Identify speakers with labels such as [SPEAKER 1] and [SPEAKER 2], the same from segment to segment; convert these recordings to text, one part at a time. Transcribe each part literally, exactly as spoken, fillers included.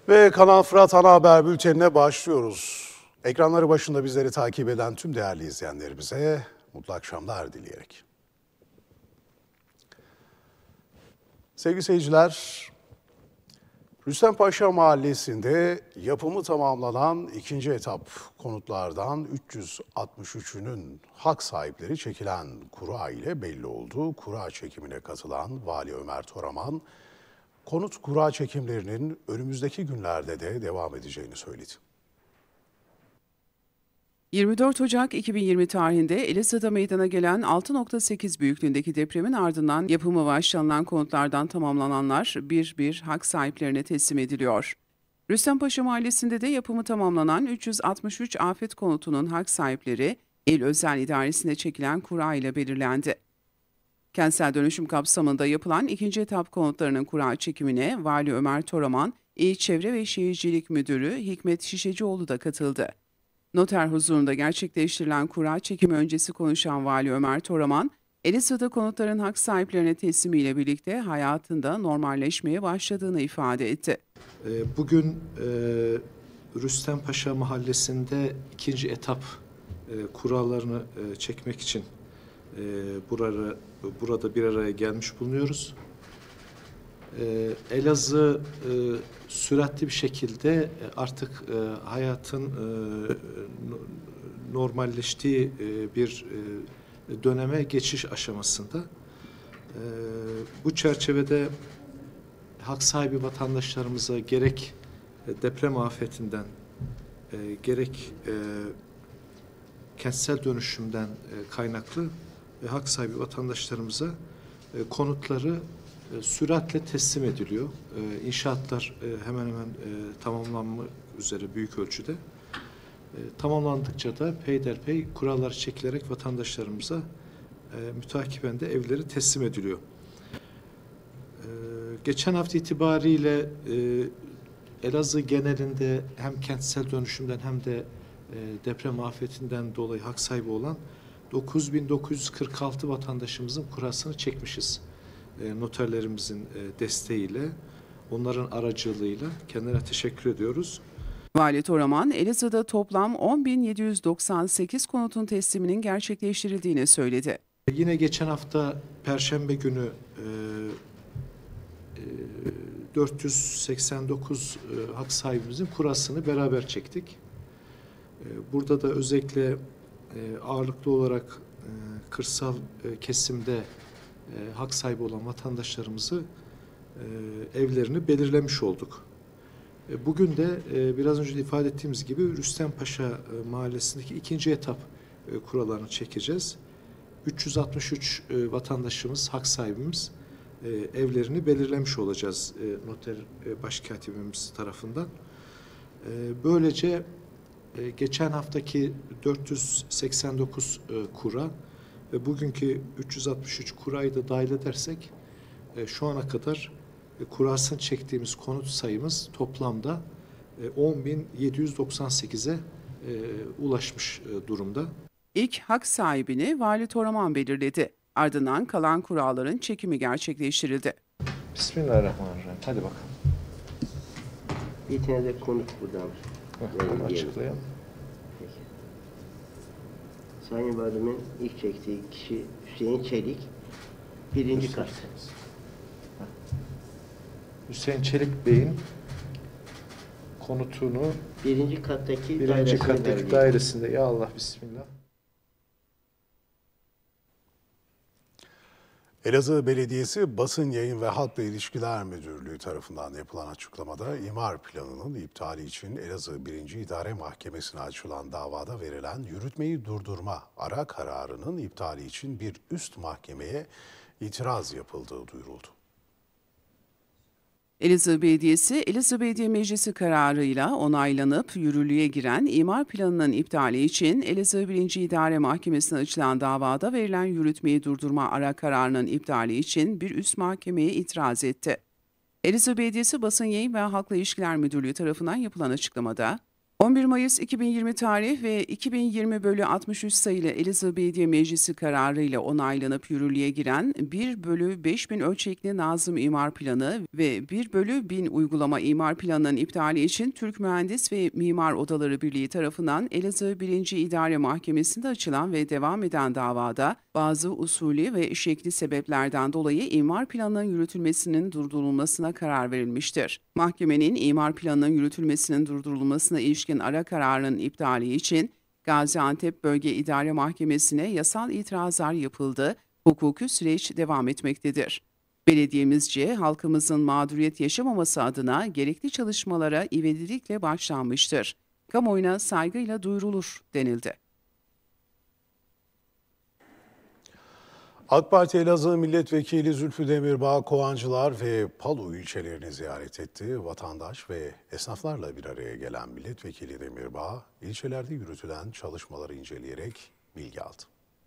[SPEAKER 1] Ve Kanal Fırat Ana Haber Bülteni'ne başlıyoruz. Ekranları başında bizleri takip eden tüm değerli izleyenlerimize mutlu akşamlar dileyerek. Sevgili seyirciler, Rüstempaşa Mahallesi'nde yapımı tamamlanan ikinci etap konutlardan üç yüz altmış üçünün hak sahipleri çekilen kura ile belli oldu. Kura çekimine katılan Vali Ömer Toraman, konut kura çekimlerinin önümüzdeki günlerde de devam edeceğini söyledi.
[SPEAKER 2] yirmi dört Ocak iki bin yirmi tarihinde Elazığ'da meydana gelen altı nokta sekiz büyüklüğündeki depremin ardından yapımı başlanılan konutlardan tamamlananlar bir bir hak sahiplerine teslim ediliyor. Rüstempaşa Mahallesi'nde de yapımı tamamlanan üç yüz altmış üç afet konutunun hak sahipleri İl Özel İdaresi'nde çekilen kura ile belirlendi. Kentsel dönüşüm kapsamında yapılan ikinci etap konutlarının kura çekimine Vali Ömer Toraman, İl Çevre ve Şehircilik Müdürü Hikmet Şişecioğlu da katıldı. Noter huzurunda gerçekleştirilen kura çekimi öncesi konuşan Vali Ömer Toraman, Elazığ'da konutların hak sahiplerine teslimiyle birlikte hayatında normalleşmeye başladığını ifade etti.
[SPEAKER 3] Bugün e, Rüstempaşa Mahallesi'nde ikinci etap e, kuralarını e, çekmek için e, burada, burada bir araya gelmiş bulunuyoruz. E, Elazığ e, süratli bir şekilde artık e, hayatın e, normalleştiği e, bir e, döneme geçiş aşamasında. E, bu çerçevede hak sahibi vatandaşlarımıza gerek deprem afetinden e, gerek e, kentsel dönüşümden e, kaynaklı e, hak sahibi vatandaşlarımıza e, konutları e, süratle teslim ediliyor. E, inşaatlar e, hemen hemen e, tamamlanmak üzere büyük ölçüde. E, tamamlandıkça da peyderpey kurallar çekilerek vatandaşlarımıza e, mütakiben de evleri teslim ediliyor. E, geçen hafta itibariyle e, Elazığ genelinde hem kentsel dönüşümden hem de e, deprem afetinden dolayı hak sahibi olan dokuz bin dokuz yüz kırk altı vatandaşımızın kurasını çekmişiz. E, noterlerimizin e, desteğiyle, onların aracılığıyla kendilerine teşekkür ediyoruz.
[SPEAKER 2] Vali Toraman, Elazığ'da toplam on bin yedi yüz doksan sekiz konutun tesliminin gerçekleştirildiğini söyledi.
[SPEAKER 3] Yine geçen hafta Perşembe günü e, e, dört yüz seksen dokuz e, hak sahibimizin kurasını beraber çektik. E, burada da özellikle e, ağırlıklı olarak e, kırsal e, kesimde e, hak sahibi olan vatandaşlarımızı e, evlerini belirlemiş olduk. E, bugün de e, biraz önce de ifade ettiğimiz gibi Rüstempaşa e, Mahallesi'ndeki ikinci etap e, kuralarını çekeceğiz. üç yüz altmış üç e, vatandaşımız, hak sahibimiz e, evlerini belirlemiş olacağız e, noter e, başkatibimiz tarafından. E, böylece e, geçen haftaki dört yüz seksen dokuz e, kura ve bugünkü üç yüz altmış üç kurayı da dahil edersek e, şu ana kadar e, kurasını çektiğimiz konut sayımız toplamda e, on bin yedi yüz doksan sekize e, ulaşmış e, durumda.
[SPEAKER 2] İlk hak sahibini Vali Toraman belirledi. Ardından kalan kuraların çekimi gerçekleştirildi.
[SPEAKER 3] Bismillahirrahmanirrahim. Hadi bakalım.
[SPEAKER 4] Bir tane de konut buradan.
[SPEAKER 3] Onu açıklayalım.
[SPEAKER 4] Peki. Sayın Valimin ilk çektiği kişi Hüseyin Çelik. Birinci kat.
[SPEAKER 3] Hüseyin Çelik Bey'in konutunu
[SPEAKER 4] Birinci kattaki
[SPEAKER 3] birinci kattaki
[SPEAKER 4] belirledik.
[SPEAKER 3] dairesinde. Ya Allah, bismillah.
[SPEAKER 1] Elazığ Belediyesi Basın Yayın ve Halkla İlişkiler Müdürlüğü tarafından yapılan açıklamada imar planının iptali için Elazığ birinci İdare Mahkemesi'ne açılan davada verilen yürütmeyi durdurma ara kararının iptali için bir üst mahkemeye itiraz yapıldığı duyuruldu.
[SPEAKER 2] Elazığ Belediyesi, Elazığ Belediye Meclisi kararıyla onaylanıp yürürlüğe giren imar planının iptali için Elazığ birinci İdare Mahkemesi'ne açılan davada verilen yürütmeyi durdurma ara kararının iptali için bir üst mahkemeye itiraz etti. Elazığ Belediyesi Basın Yayın ve Halkla İlişkiler Müdürlüğü tarafından yapılan açıklamada, on on bir Mayıs iki bin yirmi tarih ve iki bin yirmi bölü altmış üç sayılı Elazığ Belediye Meclisi kararı ile onaylanıp yürürlüğe giren bir bölü beş bin ölçekli Nazım İmar Planı ve bir bölü bin uygulama imar planının iptali için Türk Mühendis ve Mimar Odaları Birliği tarafından Elazığ birinci İdare Mahkemesi'nde açılan ve devam eden davada bazı usulü ve şekli sebeplerden dolayı imar planının yürütülmesinin durdurulmasına karar verilmiştir. Mahkemenin imar planının yürütülmesinin durdurulmasına ilişkin ara kararının iptali için Gaziantep Bölge İdare Mahkemesi'ne yasal itirazlar yapıldı, hukuki süreç devam etmektedir. Belediyemizce halkımızın mağduriyet yaşamaması adına gerekli çalışmalara ivedilikle başlanmıştır. Kamuoyuna saygıyla duyurulur denildi.
[SPEAKER 1] AK Parti Elazığ Milletvekili Zülfü Demirbağ, Kovancılar ve Palu ilçelerini ziyaret etti. Vatandaş ve esnaflarla bir araya gelen Milletvekili Demirbağ, ilçelerde yürütülen çalışmaları inceleyerek bilgi aldı.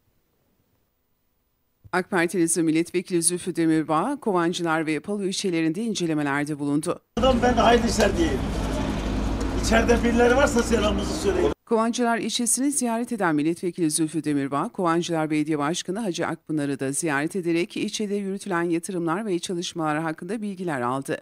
[SPEAKER 2] AK Parti Elazığ Milletvekili Zülfü Demirbağ, Kovancılar ve Palu ilçelerinde incelemelerde bulundu.
[SPEAKER 5] Ben de hayırlı işler diyeyim. İçeride birileri varsa selamımızı söyleyin.
[SPEAKER 2] Kovancılar ilçesini ziyaret eden Milletvekili Zülfü Demirbağ, Kovancılar Belediye Başkanı Hacı Akpınar'ı da ziyaret ederek ilçede yürütülen yatırımlar ve çalışmalar hakkında bilgiler aldı.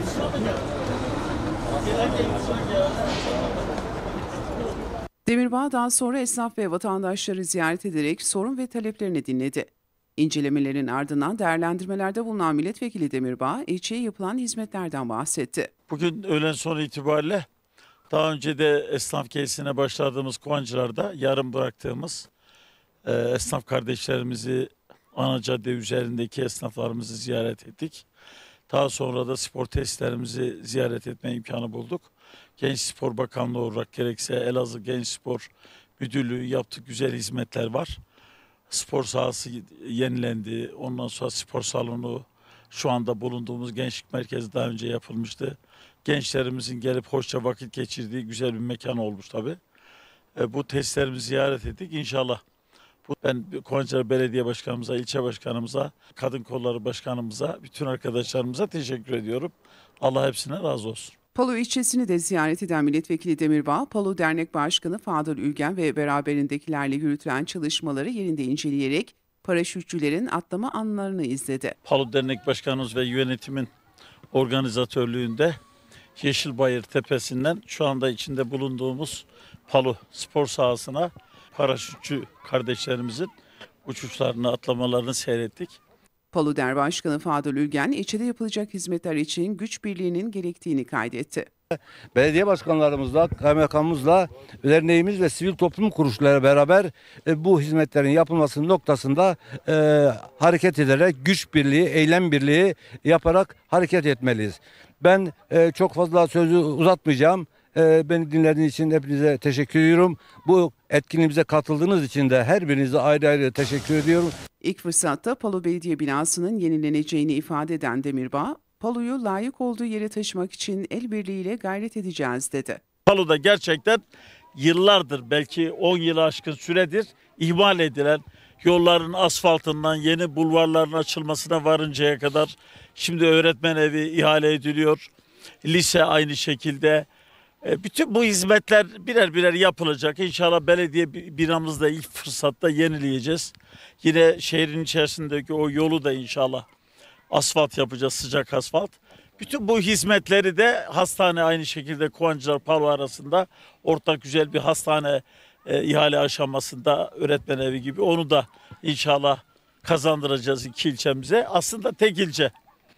[SPEAKER 2] Demirbağ daha sonra esnaf ve vatandaşları ziyaret ederek sorun ve taleplerini dinledi. İncelemelerin ardından değerlendirmelerde bulunan Milletvekili Demirbağ, ilçeye yapılan hizmetlerden bahsetti.
[SPEAKER 5] Bugün öğlen sonu itibariyle daha önce de esnaf gezisine başladığımız Kovancılar'da yarım bıraktığımız e, esnaf kardeşlerimizi ana cadde üzerindeki esnaflarımızı ziyaret ettik. Daha sonra da spor tesislerimizi ziyaret etme imkanı bulduk. Genç Spor Bakanlığı olarak gerekse Elazığ Genç Spor Müdürlüğü yaptığı güzel hizmetler var. Spor sahası yenilendi. Ondan sonra spor salonu, şu anda bulunduğumuz gençlik merkezi daha önce yapılmıştı. Gençlerimizin gelip hoşça vakit geçirdiği güzel bir mekan olmuş tabii. E, bu tesislerimizi ziyaret ettik. İnşallah bu, ben Kovancılar Belediye Başkanımıza, ilçe başkanımıza, kadın kolları başkanımıza, bütün arkadaşlarımıza teşekkür ediyorum. Allah hepsine razı olsun.
[SPEAKER 2] Palu ilçesini de ziyaret eden Milletvekili Demirbağ, Palu Dernek Başkanı Fadıl Ülgen ve beraberindekilerle yürütülen çalışmaları yerinde inceleyerek paraşütçülerin atlama anlarını izledi.
[SPEAKER 5] Palu Dernek Başkanımız ve yönetimin organizatörlüğünde Yeşilbayır Tepesi'nden şu anda içinde bulunduğumuz Palu spor sahasına paraşütçü kardeşlerimizin uçuşlarını, atlamalarını seyrettik.
[SPEAKER 2] Palu Der Başkanı Fadıl Ülgen, ilçede yapılacak hizmetler için güç birliğinin gerektiğini kaydetti.
[SPEAKER 6] Belediye başkanlarımızla, kaymakamımızla, derneğimiz ve sivil toplum kuruluşları beraber e, bu hizmetlerin yapılması noktasında e, hareket ederek güç birliği, eylem birliği yaparak hareket etmeliyiz. Ben e, çok fazla sözü uzatmayacağım. E, beni dinlediğiniz için hepinize teşekkür ediyorum. Bu etkinliğimize katıldığınız için de her birinize ayrı ayrı teşekkür ediyorum.
[SPEAKER 2] İlk fırsatta Palu Belediye binasının yenileneceğini ifade eden Demirbağ, Palu'yu layık olduğu yere taşımak için el birliğiyle gayret edeceğiz dedi.
[SPEAKER 5] Palu'da gerçekten yıllardır, belki on yılı aşkın süredir ihmal edilen yolların asfaltından yeni bulvarların açılmasına varıncaya kadar şimdi öğretmen evi ihale ediliyor. Lise aynı şekilde. Bütün bu hizmetler birer birer yapılacak. İnşallah belediye binamızda ilk fırsatta yenileyeceğiz. Yine şehrin içerisindeki o yolu da inşallah asfalt yapacağız, sıcak asfalt. Bütün bu hizmetleri de hastane aynı şekilde Kovancılar Palu arasında ortak güzel bir hastane e, ihale aşamasında öğretmen evi gibi onu da inşallah kazandıracağız iki ilçemize. Aslında tek ilçe.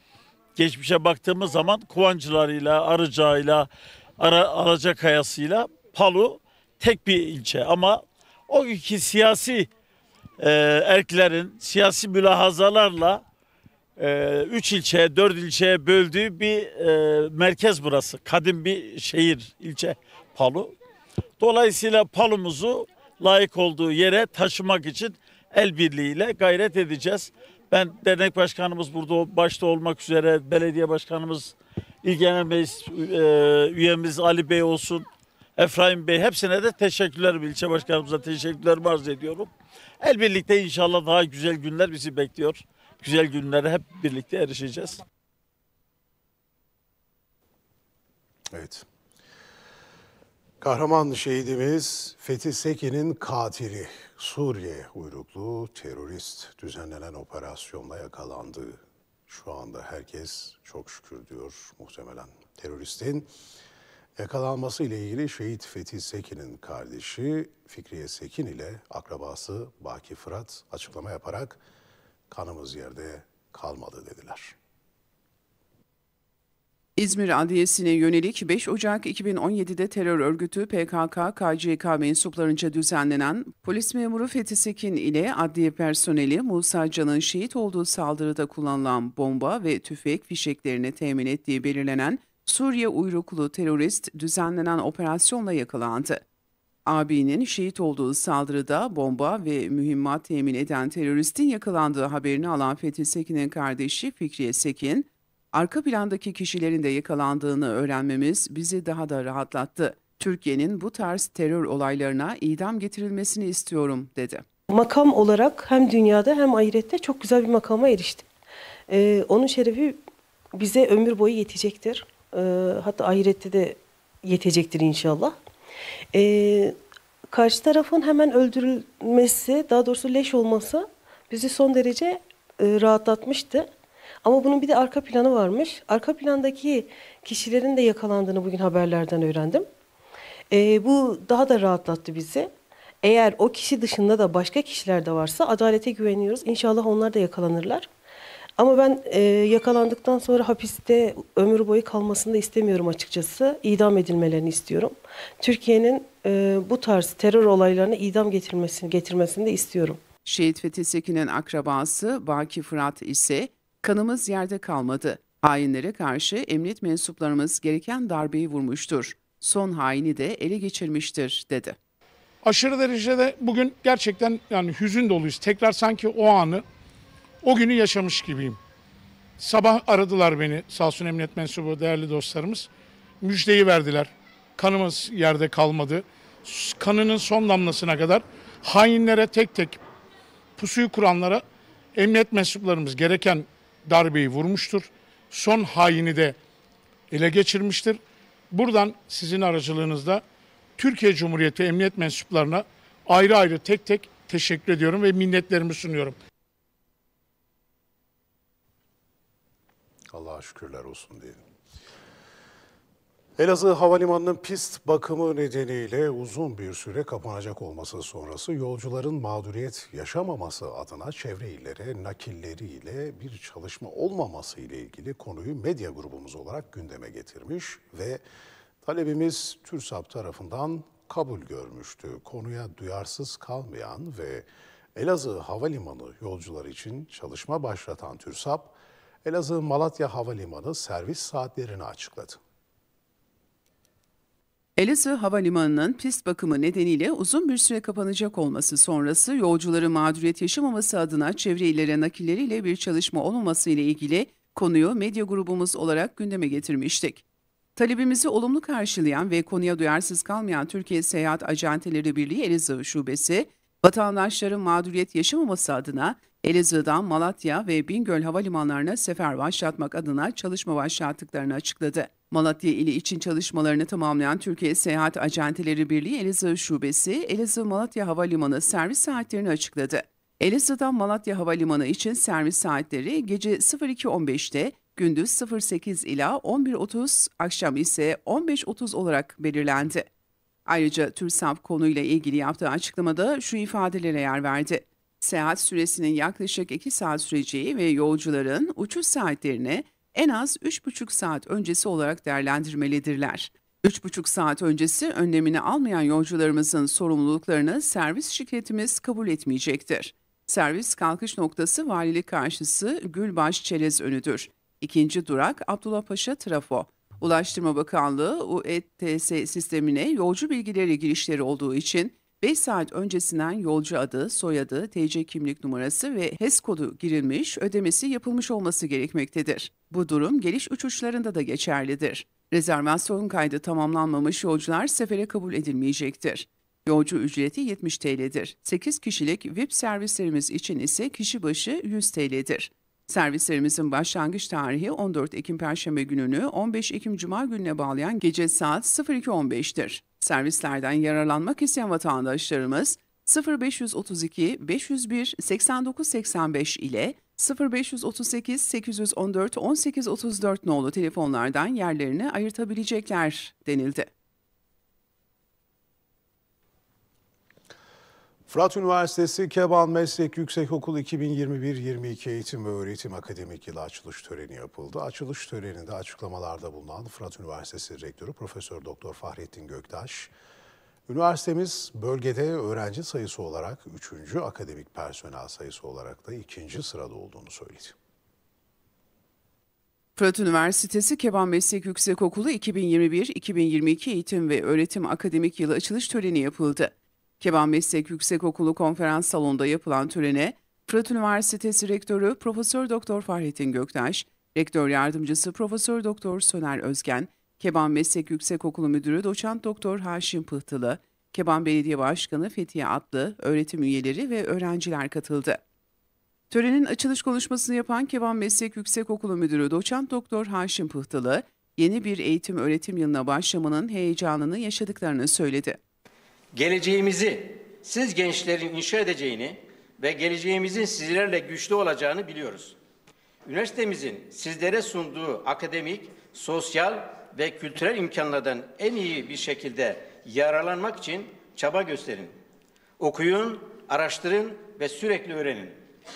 [SPEAKER 5] Geçmişe baktığımız zaman Kovancılar'ıyla, Arıca'yla, Ara, Aracakaya'sıyla Palu tek bir ilçe. Ama o iki siyasi e, erklerin siyasi mülahazalarla e, üç ilçeye, dört ilçeye böldüğü bir e, merkez burası. Kadim bir şehir, ilçe Palu. Dolayısıyla Palu'muzu layık olduğu yere taşımak için el birliğiyle gayret edeceğiz. Ben dernek başkanımız burada başta olmak üzere belediye başkanımız, İl Genel Meclis e, üyemiz Ali Bey olsun, Efraim Bey, hepsine de teşekkürler, ilçe başkanımıza teşekkürlerimi arz ediyorum. El birlikte inşallah daha güzel günler bizi bekliyor. Güzel günlere hep birlikte erişeceğiz.
[SPEAKER 1] Evet. Kahraman şehidimiz Fethi Sekin'in katili Suriye uyruklu terörist düzenlenen operasyonla yakalandı. Şu anda herkes çok şükür diyor. Muhtemelen teröristin yakalanması ile ilgili şehit Fethi Sekin'in kardeşi Fikriye Sekin ile akrabası Baki Fırat açıklama yaparak kanımız yerde kalmadı dediler.
[SPEAKER 2] İzmir Adliyesi'ne yönelik beş Ocak iki bin on yedi'de terör örgütü P K K K C K mensuplarınca düzenlenen polis memuru Fethi Sekin ile adliye personeli Musa Can'ın şehit olduğu saldırıda kullanılan bomba ve tüfek fişeklerini temin ettiği belirlenen Suriye uyruklu terörist düzenlenen operasyonla yakalandı. Abinin şehit olduğu saldırıda bomba ve mühimmat temin eden teröristin yakalandığı haberini alan Fethi Sekin'in kardeşi Fikriye Sekin, arka plandaki kişilerin de yakalandığını öğrenmemiz bizi daha da rahatlattı. Türkiye'nin bu tarz terör olaylarına idam getirilmesini istiyorum, dedi.
[SPEAKER 7] Makam olarak hem dünyada hem ahirette çok güzel bir makama eriştim. Ee, onun şerefi bize ömür boyu yetecektir. Ee, hatta ahirette de yetecektir inşallah. Ee, karşı tarafın hemen öldürülmesi, daha doğrusu leş olması bizi son derece e, rahatlatmıştı. Ama bunun bir de arka planı varmış. Arka plandaki kişilerin de yakalandığını bugün haberlerden öğrendim. Ee, bu daha da rahatlattı bizi. Eğer o kişi dışında da başka kişiler de varsa adalete güveniyoruz. İnşallah onlar da yakalanırlar. Ama ben e, yakalandıktan sonra hapiste ömür boyu kalmasını da istemiyorum açıkçası. İdam edilmelerini istiyorum. Türkiye'nin e, bu tarz terör olaylarına idam getirmesini, getirmesini de istiyorum.
[SPEAKER 2] Şehit Fethi Sekin'in akrabası Baki Fırat ise kanımız yerde kalmadı. Hainlere karşı emniyet mensuplarımız gereken darbeyi vurmuştur. Son haini de ele geçirmiştir, dedi.
[SPEAKER 8] Aşırı derecede bugün gerçekten yani hüzün doluyuz. Tekrar sanki o anı, o günü yaşamış gibiyim. Sabah aradılar beni, sağ olsun emniyet mensubu değerli dostlarımız. Müjdeyi verdiler. Kanımız yerde kalmadı. Kanının son damlasına kadar hainlere tek tek pusuyu kuranlara emniyet mensuplarımız gereken darbeyi vurmuştur. Son haini de ele geçirmiştir. Buradan sizin aracılığınızda Türkiye Cumhuriyeti emniyet mensuplarına ayrı ayrı tek tek teşekkür ediyorum ve minnetlerimi sunuyorum.
[SPEAKER 1] Allah'a şükürler olsun diyelim. Elazığ Havalimanı'nın pist bakımı nedeniyle uzun bir süre kapanacak olması sonrası yolcuların mağduriyet yaşamaması adına çevre illere nakilleriyle bir çalışma olmaması ile ilgili konuyu medya grubumuz olarak gündeme getirmiş ve talebimiz TÜRSAP tarafından kabul görmüştü. Konuya duyarsız kalmayan ve Elazığ Havalimanı yolcuları için çalışma başlatan TÜRSAP, Elazığ Malatya Havalimanı servis saatlerini açıkladı.
[SPEAKER 2] Elazığ Havalimanı'nın pist bakımı nedeniyle uzun bir süre kapanacak olması sonrası yolcuların mağduriyet yaşamaması adına çevre illere nakilleriyle bir çalışma olmaması ile ilgili konuyu medya grubumuz olarak gündeme getirmiştik. Talebimizi olumlu karşılayan ve konuya duyarsız kalmayan Türkiye Seyahat Acenteleri Birliği Elazığ Şubesi, vatandaşların mağduriyet yaşamaması adına Elazığ'dan Malatya ve Bingöl havalimanlarına sefer başlatmak adına çalışma başlattıklarını açıkladı. Malatya ili için çalışmalarını tamamlayan Türkiye Seyahat Acenteleri Birliği Elazığ Şubesi, Elazığ-Malatya Havalimanı servis saatlerini açıkladı. Elazığ'dan Malatya Havalimanı için servis saatleri gece iki on beşte, gündüz sekiz ila on bir otuz, akşam ise on beş otuz olarak belirlendi. Ayrıca TÜRSAP konuyla ilgili yaptığı açıklamada şu ifadelere yer verdi. Seyahat süresinin yaklaşık iki saat süreceği ve yolcuların uçuş saatlerini en az üç buçuk saat öncesi olarak değerlendirmelidirler. üç buçuk saat öncesi önlemini almayan yolcularımızın sorumluluklarını servis şirketimiz kabul etmeyecektir. Servis kalkış noktası Valilik karşısı Gülbaş Çerez önüdür. İkinci durak Abdullahpaşa Trafo. Ulaştırma Bakanlığı U E T S sistemine yolcu bilgileri girişleri olduğu için beş saat öncesinden yolcu adı, soyadı, T C kimlik numarası ve H E S kodu girilmiş, ödemesi yapılmış olması gerekmektedir. Bu durum geliş uçuşlarında da geçerlidir. Rezervasyon kaydı tamamlanmamış yolcular sefere kabul edilmeyecektir. Yolcu ücreti yetmiş TL'dir. sekiz kişilik V I P servislerimiz için ise kişi başı yüz TL'dir. Servislerimizin başlangıç tarihi on dört Ekim Perşembe gününü on beş Ekim Cuma gününe bağlayan gece saat sıfır iki on beş'tir. Servislerden yararlanmak isteyen vatandaşlarımız sıfır beş otuz iki beş yüz bir seksen dokuz seksen beş ile sıfır beş otuz sekiz sekiz yüz on dört on sekiz otuz dört nolu telefonlardan yerlerini ayırtabilecekler denildi.
[SPEAKER 1] Fırat Üniversitesi Keban Meslek Yüksekokulu iki bin yirmi bir yirmi iki Eğitim ve Öğretim Akademik Yılı açılış töreni yapıldı. Açılış töreninde açıklamalarda bulunan Fırat Üniversitesi Rektörü Profesör Doktor Fahrettin Göktaş, üniversitemiz bölgede öğrenci sayısı olarak üçüncü, akademik personel sayısı olarak da ikinci sırada olduğunu söyledi.
[SPEAKER 2] Fırat Üniversitesi Keban Meslek Yüksekokulu iki bin yirmi bir iki bin yirmi iki Eğitim ve Öğretim Akademik Yılı açılış töreni yapıldı. Keban Meslek Yüksekokulu konferans salonunda yapılan törene Fırat Üniversitesi Rektörü Profesör Doktor Fahrettin Göktaş, Rektör Yardımcısı Profesör Doktor Soner Özgen, Keban Meslek Yüksekokulu Müdürü Doçent Doktor Haşim Pıhtılı, Keban Belediye Başkanı Fethiye Atlı, öğretim üyeleri ve öğrenciler katıldı. Törenin açılış konuşmasını yapan Keban Meslek Yüksekokulu Müdürü Doçent Doktor Haşim Pıhtılı, yeni bir eğitim öğretim yılına başlamanın heyecanını yaşadıklarını söyledi.
[SPEAKER 9] Geleceğimizi siz gençlerin inşa edeceğini ve geleceğimizin sizlerle güçlü olacağını biliyoruz. Üniversitemizin sizlere sunduğu akademik, sosyal ve kültürel imkanlardan en iyi bir şekilde yararlanmak için çaba gösterin. Okuyun, araştırın ve sürekli öğrenin.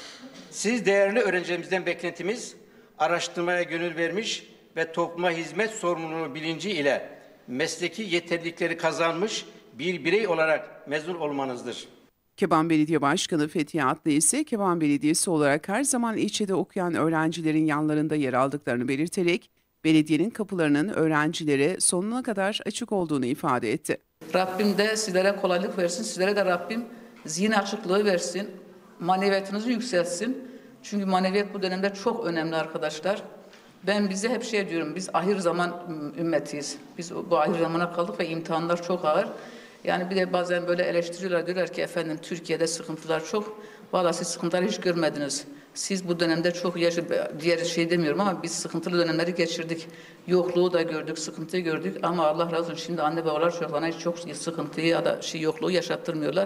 [SPEAKER 9] Siz değerli öğrencilerimizden beklentimiz, araştırmaya gönül vermiş ve topluma hizmet sorumluluğu bilinci ile mesleki yeterlilikleri kazanmış bir birey olarak mezun olmanızdır.
[SPEAKER 2] Keban Belediye Başkanı Fethiye Atlı ise Keban Belediyesi olarak her zaman ilçede okuyan öğrencilerin yanlarında yer aldıklarını belirterek belediyenin kapılarının öğrencilere sonuna kadar açık olduğunu ifade etti.
[SPEAKER 10] Rabbim de sizlere kolaylık versin, sizlere de Rabbim zihin açıklığı versin, maneviyatınızı yükseltsin. Çünkü maneviyat bu dönemde çok önemli arkadaşlar. Ben bize hep şey diyorum, biz ahir zaman ümmetiyiz. Biz bu ahir zamana kaldık ve imtihanlar çok ağır. Yani bir de bazen böyle eleştiriyorlar, diyorlar ki efendim Türkiye'de sıkıntılar çok. Vallahi siz sıkıntıları hiç görmediniz. Siz bu dönemde çok yaşa, diğer şey demiyorum ama biz sıkıntılı dönemleri geçirdik. Yokluğu da gördük, sıkıntıyı gördük ama Allah razı olsun şimdi anne babalar çocuklarına hiç çok sıkıntıyı ya da şey yokluğu yaşattırmıyorlar.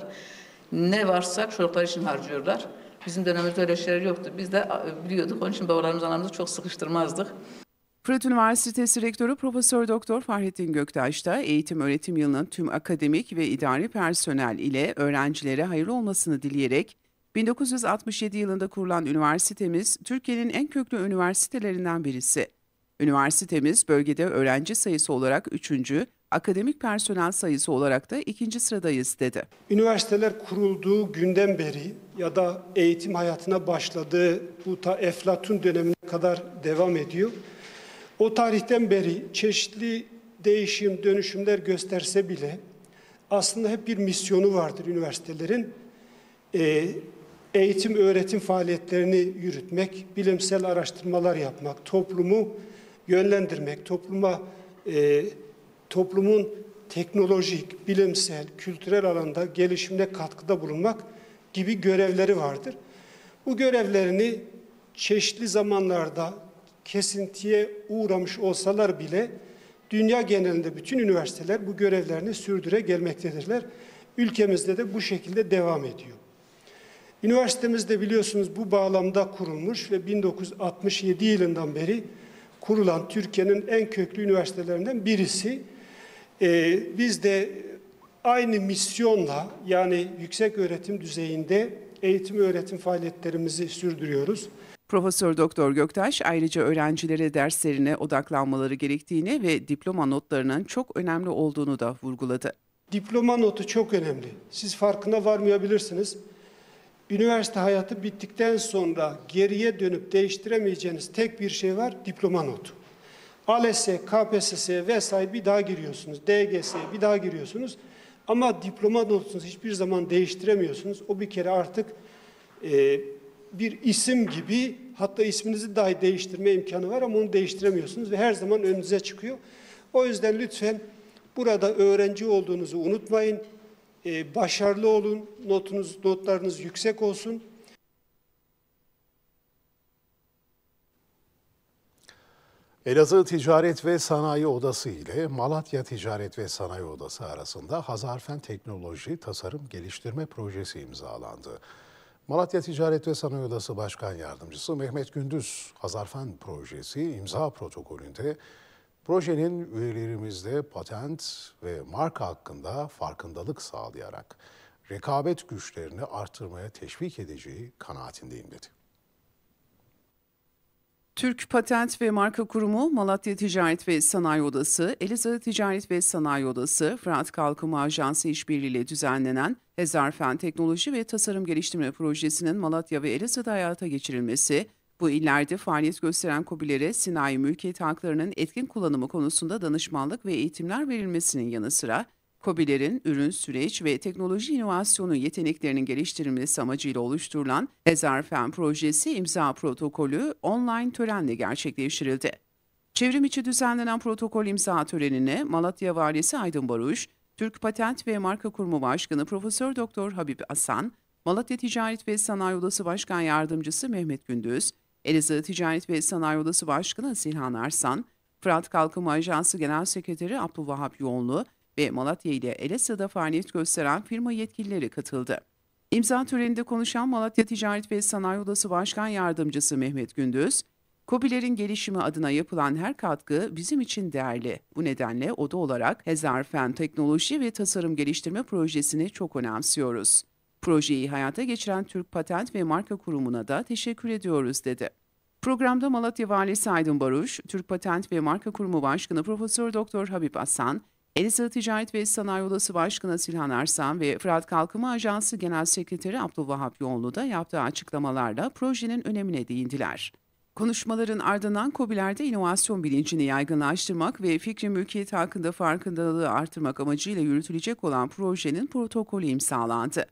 [SPEAKER 10] Ne varsa çocuklar için harcıyorlar. Bizim dönemimizde öyle şeyler yoktu. Biz de biliyorduk, onun için babalarımız anamızı çok sıkıştırmazdık.
[SPEAKER 2] Fırat Üniversitesi Rektörü Profesör Doktor Fahrettin Göktaş da eğitim öğretim yılının tüm akademik ve idari personel ile öğrencilere hayırlı olmasını dileyerek bin dokuz yüz altmış yedi yılında kurulan üniversitemiz Türkiye'nin en köklü üniversitelerinden birisi. Üniversitemiz bölgede öğrenci sayısı olarak üçüncü, akademik personel sayısı olarak da ikinci sıradayız dedi.
[SPEAKER 11] Üniversiteler kurulduğu günden beri ya da eğitim hayatına başladığı bu ta Eflatun dönemine kadar devam ediyor. O tarihten beri çeşitli değişim, dönüşümler gösterse bile aslında hep bir misyonu vardır üniversitelerin. Ee, eğitim, öğretim faaliyetlerini yürütmek, bilimsel araştırmalar yapmak, toplumu yönlendirmek, topluma e, toplumun teknolojik, bilimsel, kültürel alanda gelişimine katkıda bulunmak gibi görevleri vardır. Bu görevlerini çeşitli zamanlarda kesintiye uğramış olsalar bile dünya genelinde bütün üniversiteler bu görevlerini sürdüre gelmektedirler. Ülkemizde de bu şekilde devam ediyor. Üniversitemiz de biliyorsunuz bu bağlamda kurulmuş ve bin dokuz yüz altmış yedi yılından beri kurulan Türkiye'nin en köklü üniversitelerinden birisi. Ee, biz de aynı misyonla yani yüksek öğretim düzeyinde eğitim öğretim faaliyetlerimizi sürdürüyoruz.
[SPEAKER 2] Profesör Doktor Göktaş ayrıca öğrencilere derslerine odaklanmaları gerektiğini ve diploma notlarının çok önemli olduğunu da vurguladı.
[SPEAKER 11] Diploma notu çok önemli. Siz farkına varmayabilirsiniz. Üniversite hayatı bittikten sonra geriye dönüp değiştiremeyeceğiniz tek bir şey var, diploma notu. ALES'e, K P S S'ye vesaire bir daha giriyorsunuz, D G S'ye bir daha giriyorsunuz. Ama diploma notunuzu hiçbir zaman değiştiremiyorsunuz. O bir kere artık e, bir isim gibi, hatta isminizi dahi değiştirme imkanı var ama onu değiştiremiyorsunuz ve her zaman önünüze çıkıyor. O yüzden lütfen burada öğrenci olduğunuzu unutmayın. Ee, başarılı olun, notunuz, notlarınız yüksek olsun.
[SPEAKER 1] Elazığ Ticaret ve Sanayi Odası ile Malatya Ticaret ve Sanayi Odası arasında Hazarfen Teknoloji Tasarım Geliştirme Projesi imzalandı. Malatya Ticaret ve Sanayi Odası Başkan Yardımcısı Mehmet Gündüz, Hazarfen Projesi imza protokolünde projenin üyelerimizde patent ve marka hakkında farkındalık sağlayarak rekabet güçlerini artırmaya teşvik edeceği kanaatindeyim dedi.
[SPEAKER 2] Türk Patent ve Marka Kurumu, Malatya Ticaret ve Sanayi Odası, Elazığ Ticaret ve Sanayi Odası, Fırat Kalkınma Ajansı işbirliğiyle düzenlenen Hazarfen Teknoloji ve Tasarım Geliştirme Projesi'nin Malatya ve Elazığ'da hayata geçirilmesi, bu illerde faaliyet gösteren KOBİ'lere sinayi mülkiyet haklarının etkin kullanımı konusunda danışmanlık ve eğitimler verilmesinin yanı sıra, KOBİ'lerin ürün, süreç ve teknoloji inovasyonu yeteneklerinin geliştirilmesi amacıyla oluşturulan Hazarfen Projesi imza protokolü online törenle gerçekleştirildi. Çevrim içi düzenlenen protokol imza törenine Malatya Valisi Aydın Baruş, Türk Patent ve Marka Kurumu Başkanı Profesör Doktor Habib Asan, Malatya Ticaret ve Sanayi Odası Başkan Yardımcısı Mehmet Gündüz, Elazığ Ticaret ve Sanayi Odası Başkanı Silhan Arsan, Fırat Kalkınma Ajansı Genel Sekreteri Abdülvahap Yoğunlu ve Malatya ile Elazığ'da faaliyet gösteren firma yetkilileri katıldı. İmza töreninde konuşan Malatya Ticaret ve Sanayi Odası Başkan Yardımcısı Mehmet Gündüz, KOBİ'lerin gelişimi adına yapılan her katkı bizim için değerli. Bu nedenle oda olarak Hazarfen Teknoloji ve Tasarım Geliştirme Projesi'ni çok önemsiyoruz. Projeyi hayata geçiren Türk Patent ve Marka Kurumu'na da teşekkür ediyoruz dedi. Programda Malatya Valisi Aydın Baruş, Türk Patent ve Marka Kurumu Başkanı Profesör Doktor Habib Asan, Elazığ Ticaret ve Sanayi Odası Başkanı Silhan Arsan ve Fırat Kalkınma Ajansı Genel Sekreteri Abdülvahap Yoğunlu da yaptığı açıklamalarla projenin önemine değindiler. Konuşmaların ardından KOBİ'lerde inovasyon bilincini yaygınlaştırmak ve fikri mülkiyet hakkında farkındalığı artırmak amacıyla yürütülecek olan projenin protokolü imzalandı.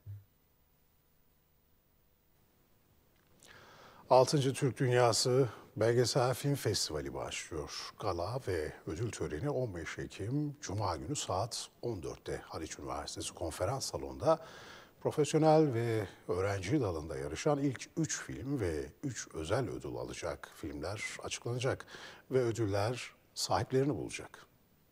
[SPEAKER 1] altıncı Türk Dünyası Belgesel Film Festivali başlıyor. Gala ve ödül töreni on beş Ekim Cuma günü saat on dörtte Haliç Üniversitesi Konferans Salonu'nda profesyonel ve öğrenci dalında yarışan ilk üç film ve üç özel ödül alacak filmler açıklanacak ve ödüller sahiplerini bulacak.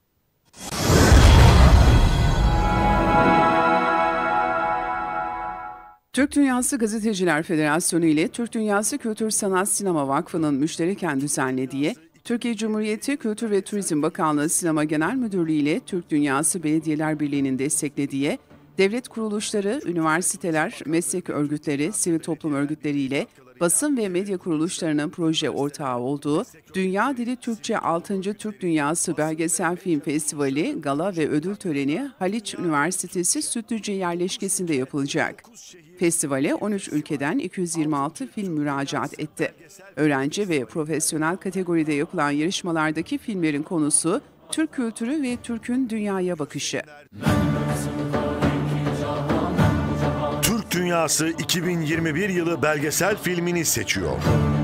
[SPEAKER 2] Türk Dünyası Gazeteciler Federasyonu ile Türk Dünyası Kültür Sanat Sinema Vakfı'nın müştereken düzenlediği Türkiye Cumhuriyeti Kültür ve Turizm Bakanlığı Sinema Genel Müdürlüğü ile Türk Dünyası Belediyeler Birliği'nin desteklediği devlet kuruluşları, üniversiteler, meslek örgütleri, sivil toplum örgütleri ile basın ve medya kuruluşlarının proje ortağı olduğu Dünya Dili Türkçe altıncı Türk Dünyası Belgesel Film Festivali, gala ve ödül töreni Haliç Üniversitesi Sütlüce yerleşkesinde yapılacak. Festivale on üç ülkeden iki yüz yirmi altı film müracaat etti. Öğrenci ve profesyonel kategoride yapılan yarışmalardaki filmlerin konusu Türk kültürü ve Türk'ün dünyaya bakışı.
[SPEAKER 12] Türk Dünyası iki bin yirmi bir yılı belgesel filmini seçiyor.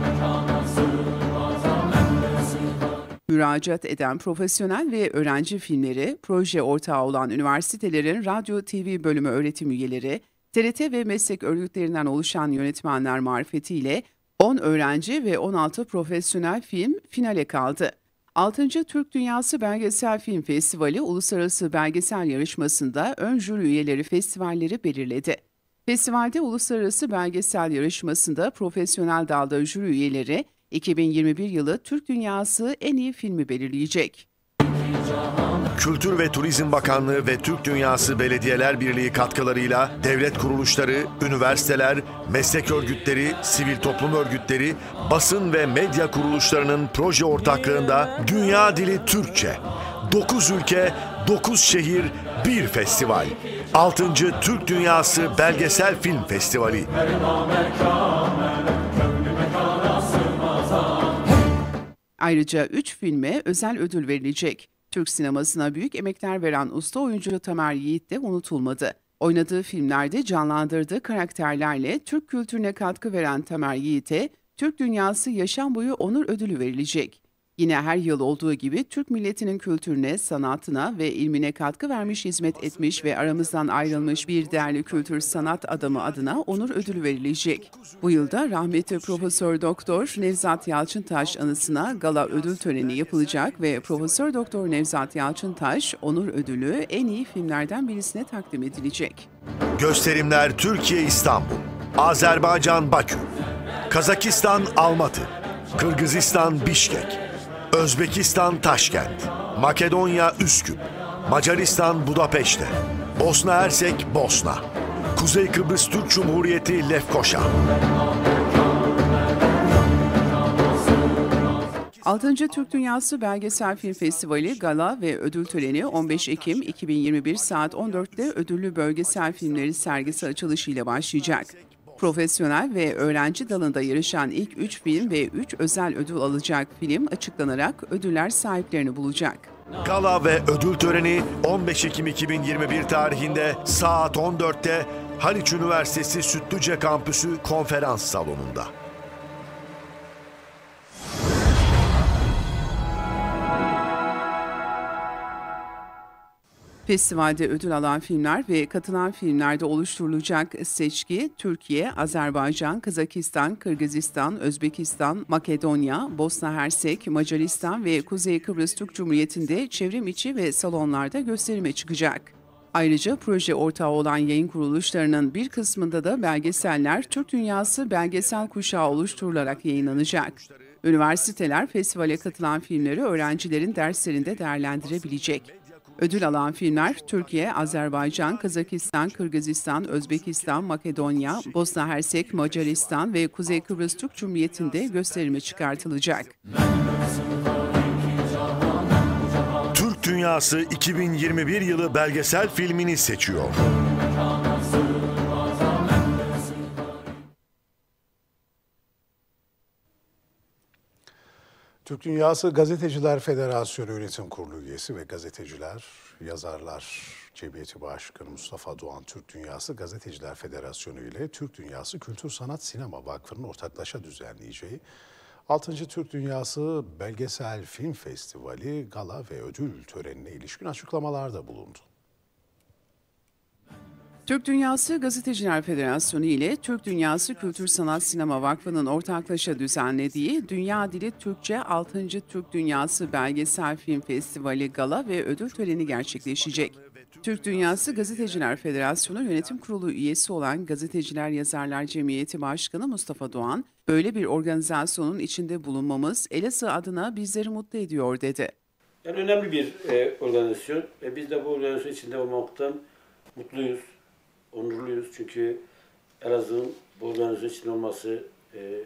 [SPEAKER 2] Müracaat eden profesyonel ve öğrenci filmleri, proje ortağı olan üniversitelerin radyo T V bölümü öğretim üyeleri, T R T ve meslek örgütlerinden oluşan yönetmenler marifetiyle on öğrenci ve on altı profesyonel film finale kaldı. altıncı Türk Dünyası Belgesel Film Festivali Uluslararası Belgesel Yarışması'nda ön jüri üyeleri festivalleri belirledi. Festivalde Uluslararası Belgesel Yarışması'nda profesyonel dalda jüri üyeleri iki bin yirmi bir yılı Türk Dünyası en iyi filmi belirleyecek.
[SPEAKER 12] Kültür ve Turizm Bakanlığı ve Türk Dünyası Belediyeler Birliği katkılarıyla devlet kuruluşları, üniversiteler, meslek örgütleri, sivil toplum örgütleri, basın ve medya kuruluşlarının proje ortaklığında Dünya Dili Türkçe, dokuz ülke, dokuz şehir, bir festival. altıncı Türk Dünyası Belgesel Film Festivali.
[SPEAKER 2] Ayrıca üç filme özel ödül verilecek. Türk sinemasına büyük emekler veren usta oyuncu Tamer Yiğit de unutulmadı. Oynadığı filmlerde canlandırdığı karakterlerle Türk kültürüne katkı veren Tamer Yiğit'e Türk Dünyası Yaşam Boyu Onur Ödülü verilecek. Yine her yıl olduğu gibi Türk milletinin kültürüne, sanatına ve ilmine katkı vermiş, hizmet etmiş ve aramızdan ayrılmış bir değerli kültür sanat adamı adına onur ödülü verilecek. Bu yılda rahmetli Profesör Doktor Nevzat Yalçıntaş anısına gala ödül töreni yapılacak ve Profesör Doktor Nevzat Yalçıntaş onur ödülü en iyi filmlerden birisine takdim edilecek.
[SPEAKER 12] Gösterimler Türkiye İstanbul, Azerbaycan Bakü, Kazakistan Almatı, Kırgızistan Bişkek, Özbekistan Taşkent, Makedonya Üsküp, Macaristan Budapeşte, Bosna Hersek Bosna, Kuzey Kıbrıs Türk Cumhuriyeti Lefkoşa.
[SPEAKER 2] altıncı Türk Dünyası Belgesel Film Festivali gala ve ödül töreni on beş Ekim iki bin yirmi bir saat on dörtte ödüllü belgesel filmleri sergisi açılışıyla başlayacak. Profesyonel ve öğrenci dalında yarışan ilk üç film ve üç özel ödül alacak film açıklanarak ödüller sahiplerini bulacak.
[SPEAKER 12] Gala ve ödül töreni on beş Ekim iki bin yirmi bir tarihinde saat on dörtte Haliç Üniversitesi Sütlüce Kampüsü Konferans Salonu'nda.
[SPEAKER 2] Festivalde ödül alan filmler ve katılan filmlerde oluşturulacak seçki, Türkiye, Azerbaycan, Kazakistan, Kırgızistan, Özbekistan, Makedonya, Bosna Hersek, Macaristan ve Kuzey Kıbrıs Türk Cumhuriyeti'nde çevrim içi ve salonlarda gösterime çıkacak. Ayrıca proje ortağı olan yayın kuruluşlarının bir kısmında da belgeseller Türk Dünyası Belgesel Kuşağı oluşturularak yayınlanacak. Üniversiteler festivale katılan filmleri öğrencilerin derslerinde değerlendirebilecek. Ödül alan filmler Türkiye, Azerbaycan, Kazakistan, Kırgızistan, Özbekistan, Makedonya, Bosna Hersek, Macaristan ve Kuzey Kıbrıs Türk Cumhuriyeti'nde gösterime çıkartılacak.
[SPEAKER 12] Türk Dünyası iki bin yirmi bir yılı belgesel filmini seçiyor.
[SPEAKER 1] Türk Dünyası Gazeteciler Federasyonu Yönetim Kurulu üyesi ve Gazeteciler, Yazarlar Cemiyeti Başkanı Mustafa Doğan, Türk Dünyası Gazeteciler Federasyonu ile Türk Dünyası Kültür Sanat Sinema Vakfı'nın ortaklaşa düzenleyeceği altıncı Türk Dünyası Belgesel Film Festivali gala ve ödül törenine ilişkin açıklamalarda bulundu.
[SPEAKER 2] Türk Dünyası Gazeteciler Federasyonu ile Türk Dünyası Kültür Sanat Sinema Vakfı'nın ortaklaşa düzenlediği Dünya Dili Türkçe altıncı Türk Dünyası Belgesel Film Festivali gala ve ödül töreni gerçekleşecek. Türk Dünyası Gazeteciler Federasyonu Yönetim Kurulu üyesi olan Gazeteciler Yazarlar Cemiyeti Başkanı Mustafa Doğan, böyle bir organizasyonun içinde bulunmamız Elazığ adına bizleri mutlu ediyor dedi.
[SPEAKER 13] Yani önemli bir e, organizasyon ve biz de bu organizasyon içinde olmaktan mutluyuz, onurluyuz. Çünkü Elazığ'ın bu organizasyon içinde olması, e,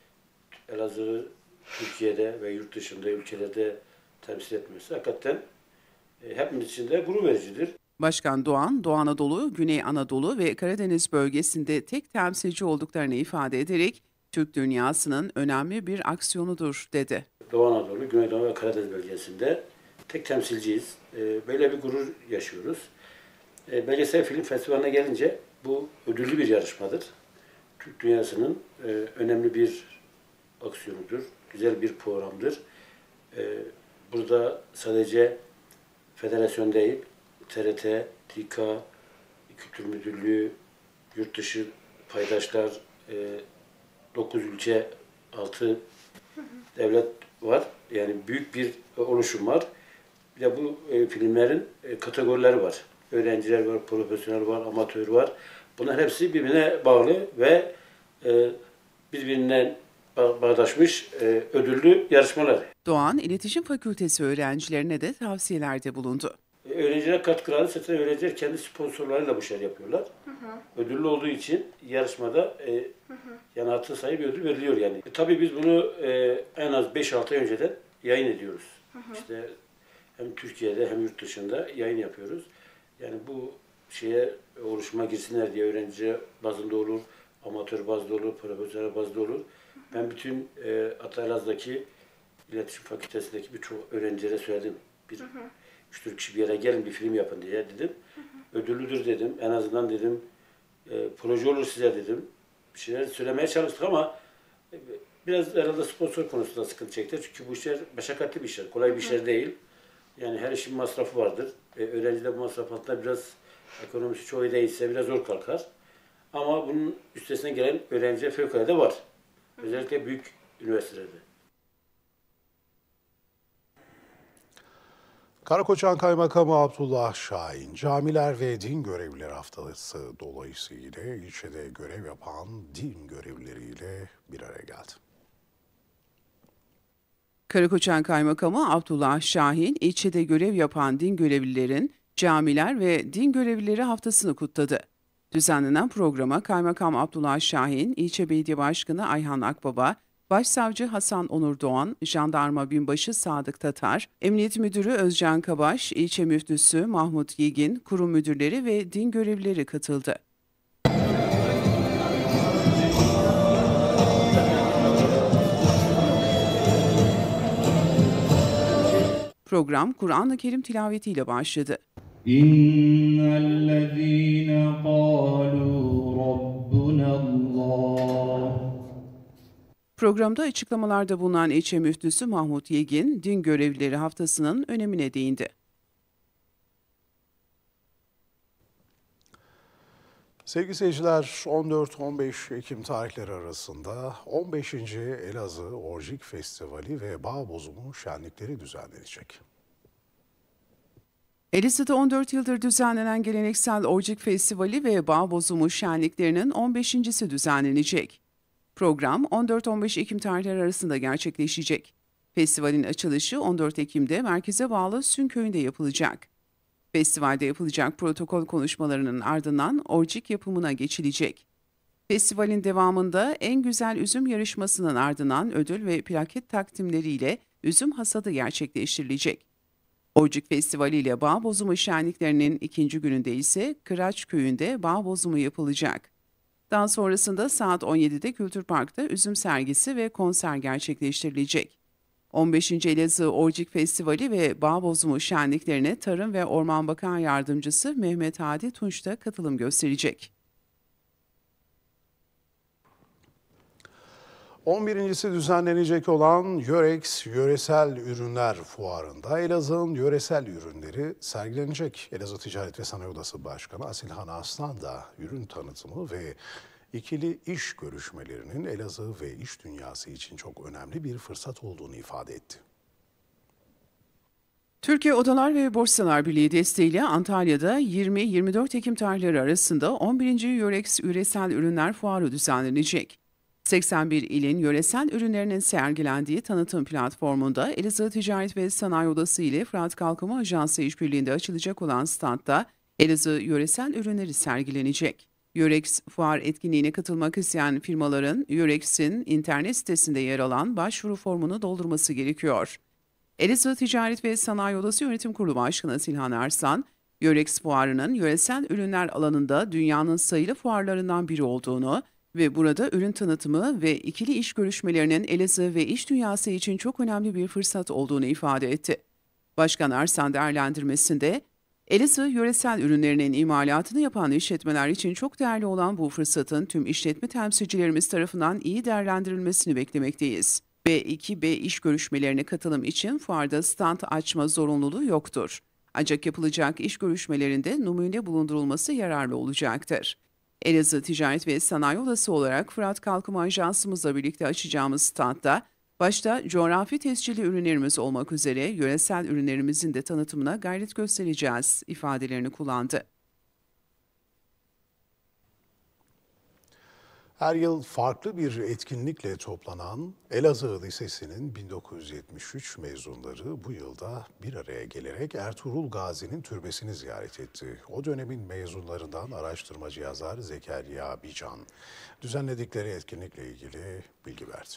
[SPEAKER 13] Elazığ'ı Türkiye'de ve yurt dışında ülkelerde temsil etmesi hakikaten e, hepimiz için de gurur vericidir.
[SPEAKER 2] Başkan Doğan, Doğu Anadolu, Güney Anadolu ve Karadeniz bölgesinde tek temsilci olduklarını ifade ederek Türk dünyasının önemli bir aksiyonudur dedi.
[SPEAKER 13] Doğu Anadolu, Güney Anadolu ve Karadeniz bölgesinde tek temsilciyiz. E, böyle bir gurur yaşıyoruz. E, Belgesel Film Festivali'ne gelince bu ödüllü bir yarışmadır. Türk dünyasının e, önemli bir aksiyonudur, güzel bir programdır. E, burada sadece federasyon değil, T R T, T İ K A, Kültür Müdürlüğü, yurt dışı paydaşlar, e, dokuz ülke, altı devlet var. Yani büyük bir oluşum var. Bir de bu e, filmlerin e, kategorileri var. Öğrenciler var, profesyonel var, amatör var. Bunlar hepsi birbirine bağlı ve e, birbirinden bağdaşmış e, ödüllü yarışmalar.
[SPEAKER 2] Doğan, İletişim Fakültesi öğrencilerine de tavsiyelerde bulundu.
[SPEAKER 13] E, öğrencilere katkıları zaten öğrenciler kendi sponsorlarıyla bu şeyler yapıyorlar. Hı hı. Ödüllü olduğu için yarışmada e, hı hı. yani hatır sayı bir ödül veriliyor yani. E, tabii biz bunu e, en az beş altı ay önceden yayın ediyoruz. Hı hı. İşte hem Türkiye'de hem yurt dışında yayın yapıyoruz. Yani bu şeye oluşuma girsinler diye öğrenci bazında olur, amatör bazda olur, profesyonel bazda olur. Ben bütün e, Ataylaz'daki İletişim Fakültesi'ndeki birçok öğrencilere söyledim. Bir, hı hı. üç dört kişi bir yere gelin bir film yapın diye dedim. Hı hı. Ödüllüdür dedim. En azından dedim e, proje olur size dedim. Bir şeyler söylemeye çalıştık ama e, Biraz herhalde sponsor konusunda sıkıntı çekti. Çünkü bu işler meşakkatli bir işler, kolay bir işler değil. Yani her işin masrafı vardır. E, öğrenci de bu masraf altında biraz ekonomisi çoğu iyi değilse biraz zor kalkar. Ama bunun üstesinden gelen öğrenciler fevkalade var. Özellikle büyük üniversitelerde.
[SPEAKER 1] Karakoçan Kaymakamı Abdullah Şahin, Camiler ve Din Görevlileri Haftası dolayısıyla ilçede görev yapan din görevlileriyle bir araya geldi.
[SPEAKER 2] Karakoçan Kaymakamı Abdullah Şahin, ilçede görev yapan din görevlilerin Camiler ve Din Görevlileri Haftası'nı kutladı. Düzenlenen programa Kaymakam Abdullah Şahin, İlçe Belediye Başkanı Ayhan Akbaba, Başsavcı Hasan Onur Doğan, Jandarma Binbaşı Sadık Tatar, Emniyet Müdürü Özcan Kabaş, İlçe Müftüsü Mahmut Yegin, kurum müdürleri ve din görevlileri katıldı. Program Kur'an-ı Kerim tilavetiyle başladı.
[SPEAKER 14] İnnellezîne kâlû rabbunallâh.
[SPEAKER 2] Programda açıklamalarda bulunan ilçe müftüsü Mahmut Yegin, din görevlileri haftasının önemine değindi.
[SPEAKER 1] Sevgili seyirciler, on dört on beş Ekim tarihleri arasında on beşinci Elazığ Orcik Festivali ve Bağ Bozumu şenlikleri düzenlenecek.
[SPEAKER 2] Elazığ'da on dört yıldır düzenlenen geleneksel Orcik Festivali ve Bağ Bozumu şenliklerinin on beşincisi düzenlenecek. Program on dört on beş Ekim tarihleri arasında gerçekleşecek. Festivalin açılışı on dört Ekim'de merkeze bağlı Sün Köyü'nde yapılacak. Festivalde yapılacak protokol konuşmalarının ardından orcik yapımına geçilecek. Festivalin devamında en güzel üzüm yarışmasının ardından ödül ve plaket takdimleriyle üzüm hasadı gerçekleştirilecek. Orcik Festivali ile Bağ Bozumu şenliklerinin ikinci gününde ise Kıraç Köyü'nde bağ bozumu yapılacak. Daha sonrasında saat on yedide Kültür Park'ta üzüm sergisi ve konser gerçekleştirilecek. on beşinci Elazığ Orcik Festivali ve Bağ Bozumu şenliklerine Tarım ve Orman Bakan Yardımcısı Mehmet Hadi Tunç da katılım gösterecek.
[SPEAKER 1] on birincisi düzenlenecek olan Yörex Yöresel Ürünler Fuarı'nda Elazığ'ın yöresel ürünleri sergilenecek. Elazığ Ticaret ve Sanayi Odası Başkanı Asilhan Aslan da ürün tanıtımı ve ikili iş görüşmelerinin Elazığ ve iş dünyası için çok önemli bir fırsat olduğunu ifade etti.
[SPEAKER 2] Türkiye Odalar ve Borsalar Birliği desteğiyle Antalya'da yirmi yirmi dört Ekim tarihleri arasında on birinci Yörex Yöresel Ürünler Fuarı düzenlenecek. seksen bir ilin yöresel ürünlerinin sergilendiği tanıtım platformunda Elazığ Ticaret ve Sanayi Odası ile Fırat Kalkınma Ajansı işbirliğinde açılacak olan standta Elazığ yöresel ürünleri sergilenecek. Yörex Fuar etkinliğine katılmak isteyen firmaların Yörex'in internet sitesinde yer alan başvuru formunu doldurması gerekiyor. Elazığ Ticaret ve Sanayi Odası Yönetim Kurulu Başkanı Silhan Arslan, Yörex Fuarı'nın yöresel ürünler alanında dünyanın sayılı fuarlarından biri olduğunu ve burada ürün tanıtımı ve ikili iş görüşmelerinin Elazığ ve iş dünyası için çok önemli bir fırsat olduğunu ifade etti. Başkan Arslan değerlendirmesinde, Elazığ yöresel ürünlerinin imalatını yapan işletmeler için çok değerli olan bu fırsatın tüm işletme temsilcilerimiz tarafından iyi değerlendirilmesini beklemekteyiz. B iki B iş görüşmelerine katılım için fuarda stand açma zorunluluğu yoktur. Ancak yapılacak iş görüşmelerinde numune bulundurulması yararlı olacaktır. Elazığ Ticaret ve Sanayi Odası olarak Fırat Kalkınma Ajansımızla birlikte açacağımız standta, başta coğrafi tescilli ürünlerimiz olmak üzere yöresel ürünlerimizin de tanıtımına gayret göstereceğiz ifadelerini kullandı.
[SPEAKER 1] Her yıl farklı bir etkinlikle toplanan Elazığ Lisesi'nin bin dokuz yüz yetmiş üç mezunları bu yılda bir araya gelerek Ertuğrul Gazi'nin türbesini ziyaret etti. O dönemin mezunlarından araştırmacı yazar Zekeriya Bican düzenledikleri etkinlikle ilgili bilgi verdi.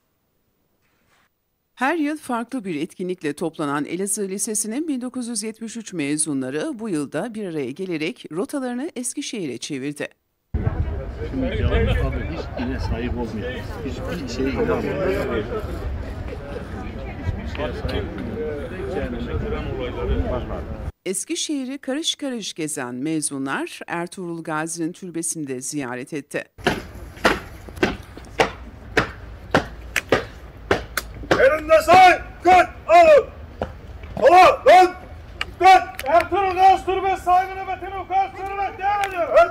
[SPEAKER 2] Her yıl farklı bir etkinlikle toplanan Elazığ Lisesi'nin bin dokuz yüz yetmiş üç mezunları bu yılda bir araya gelerek rotalarını Eskişehir'e çevirdi.
[SPEAKER 15] Şimdi abi hiç yine sahip olmuyor. Hiçbir şeye inanmıyor.
[SPEAKER 2] Eskişehir'i karış karış gezen mezunlar Ertuğrul Gazi'nin türbesini de ziyaret etti.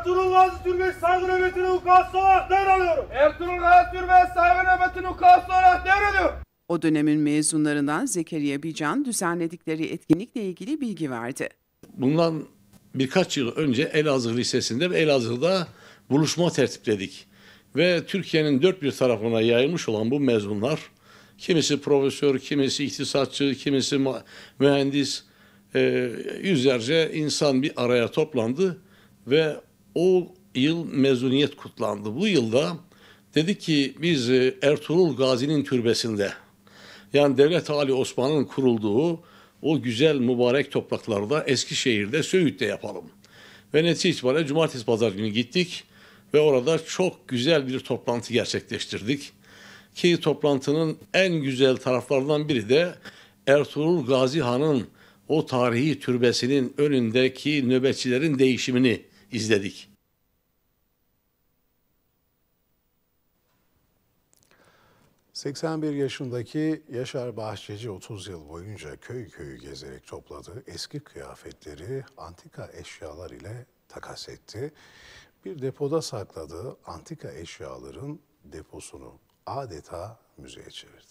[SPEAKER 16] Ertuğrul Gazi Türbesi saygı nöbetini ukası olarak devralıyorum. Ertuğrul Gazi Türbesi saygı nöbetini ukası olarak devrediyorum.
[SPEAKER 2] O dönemin mezunlarından Zekeriya Bican düzenledikleri etkinlikle ilgili bilgi verdi.
[SPEAKER 15] Bundan birkaç yıl önce Elazığ Lisesi'nde ve Elazığ'da buluşma tertipledik. Ve Türkiye'nin dört bir tarafına yayılmış olan bu mezunlar, kimisi profesör, kimisi iktisatçı, kimisi mühendis, e, yüzlerce insan bir araya toplandı ve o yıl mezuniyet kutlandı. Bu yılda dedik ki biz Ertuğrul Gazi'nin türbesinde, yani Devlet Ali Osman'ın kurulduğu o güzel mübarek topraklarda Eskişehir'de, Söğüt'te yapalım. Ve netice itibariyle cumartesi pazar günü gittik ve orada çok güzel bir toplantı gerçekleştirdik. Ki toplantının en güzel taraflarından biri de Ertuğrul Gazi Han'ın o tarihi türbesinin önündeki nöbetçilerin değişimini izledik.
[SPEAKER 1] seksen bir yaşındaki Yaşar Bahçeci otuz yıl boyunca köy köyü gezerek topladığı eski kıyafetleri antika eşyalar ile takas etti. Bir depoda sakladığı antika eşyaların deposunu adeta müzeye çevirdi.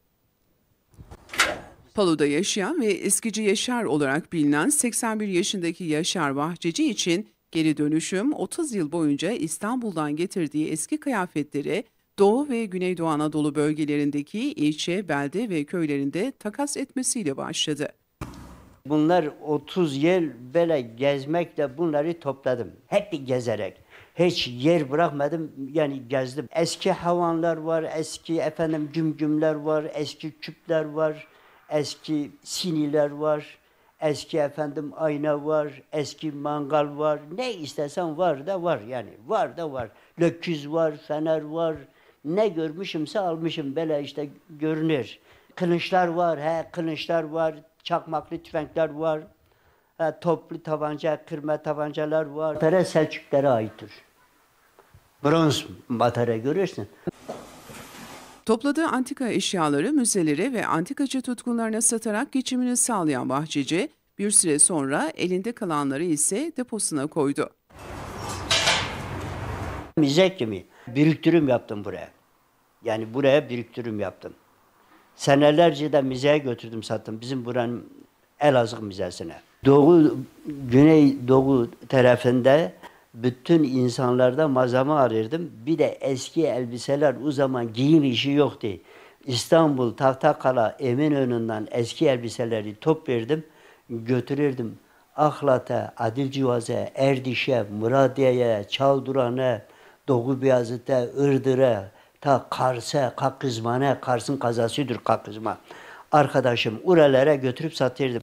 [SPEAKER 2] Palu'da yaşayan ve eskici Yaşar olarak bilinen seksen bir yaşındaki Yaşar Bahçeci için geri dönüşüm otuz yıl boyunca İstanbul'dan getirdiği eski kıyafetleri Doğu ve Güneydoğu Anadolu bölgelerindeki ilçe, belde ve köylerinde takas etmesiyle başladı.
[SPEAKER 17] Bunlar otuz yıl böyle gezmekle bunları topladım. Hep gezerek. Hiç yer bırakmadım, yani gezdim. Eski havanlar var, eski efendim cümcümler var, eski küpler var, eski siniler var, eski efendim ayna var, eski mangal var. Ne istesen var da var yani, var da var. Löküz var, fener var. Ne görmüşümse almışım, böyle işte görünür. Kılıçlar var, he kılıçlar var, çakmaklı tüfekler var. He, toplu tabanca, kırma tabancalar var. Matara Selçuklara aittir. Bronz matara görürsün.
[SPEAKER 2] Topladığı antika eşyaları müzelere ve antikacı tutkunlarına satarak geçimini sağlayan Bahçeci, bir süre sonra elinde kalanları ise deposuna koydu.
[SPEAKER 17] Müze gibi biriktirim yaptım buraya. Yani buraya biriktirim yaptım. Senelerce de müzeye götürdüm, sattım. Bizim buranın Elazığ Müzesi'ne. Doğu, Güneydoğu tarafında bütün insanlarda malzeme arıyordum. Bir de eski elbiseler, o zaman giyim işi yoktu. İstanbul, Tahtakala, Eminönü'nden eski elbiseleri toplardım, götürürdüm. Ahlat'a, Adilcivaz'a, Erdiş'e, Muradiye'ye, Çavduran'a, Doğu Beyazıt'a, Iğdır'a, ta Kars'a, Kakızman'a, Kars'ın kazasıdır Kakızman. Arkadaşım oralara götürüp satırdım.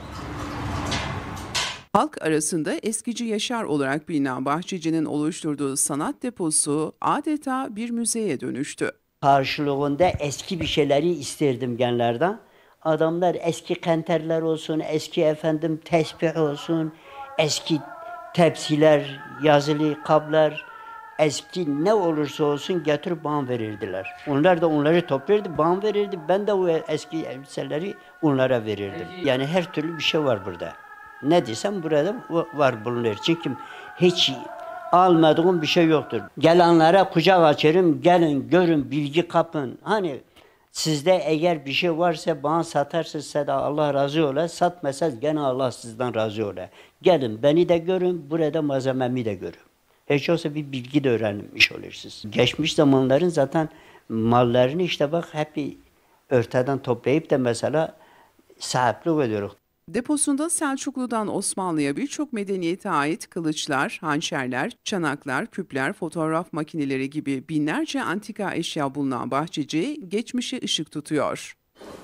[SPEAKER 2] Halk arasında eskici Yaşar olarak bilinen Bahçeci'nin oluşturduğu sanat deposu adeta bir müzeye dönüştü.
[SPEAKER 17] Karşılığında eski bir şeyleri isterdim genlerden. Adamlar eski kenterler olsun, eski efendim tesbih olsun, eski tepsiler, yazılı kablar, eski ne olursa olsun getirip bana verirdiler. Onlar da onları toplardı, bana verirdi. Ben de o eski elbiseleri onlara verirdim. Yani her türlü bir şey var burada. Ne desem burada var bulunur. Çünkü hiç almadığım bir şey yoktur. Gelenlere kucak açarım, gelin görün, bilgi kapın. Hani sizde eğer bir şey varsa bana satarsınız, size de Allah razı ola. Satmasanız gene Allah sizden razı ola. Gelin beni de görün, burada malzememi de görün. Hiç olsa bir bilgi de öğrenmiş olursunuz. Geçmiş zamanların zaten mallarını işte bak hep örteden toplayıp da mesela sahiplik ediyoruz.
[SPEAKER 2] Deposunda Selçuklu'dan Osmanlı'ya birçok medeniyete ait kılıçlar, hançerler, çanaklar, küpler, fotoğraf makineleri gibi binlerce antika eşya bulunan Bahçeci geçmişe ışık tutuyor.